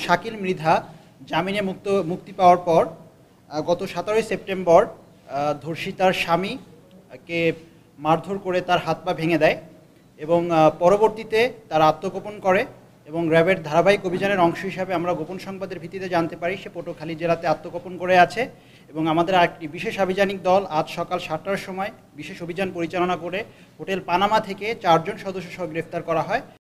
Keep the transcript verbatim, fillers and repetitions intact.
শাকিল মৃধা জামিনে মুক্ত মুক্তি পাওয়ার পর গত সতেরোই সেপ্টেম্বর ধর্ষিতার স্বামীকে মারধর করে তার হাত পা ভেঙে দেয় এবং পরবর্তীতে তার আত্মগোপন করে এবং র্যাবের ধারাবাহিক অভিযানের অংশ হিসাবে আমরা গোপন সংবাদের ভিত্তিতে জানতে পারি সে পটুয়াখালী জেলাতে আত্মগোপন করে আছে এবং আমাদের আরেকটি বিশেষ আভিযানিক দল আজ সকাল সাতটার সময় বিশেষ অভিযান পরিচালনা করে হোটেল পানামা থেকে চারজন সদস্য সহ গ্রেফতার করা হয়।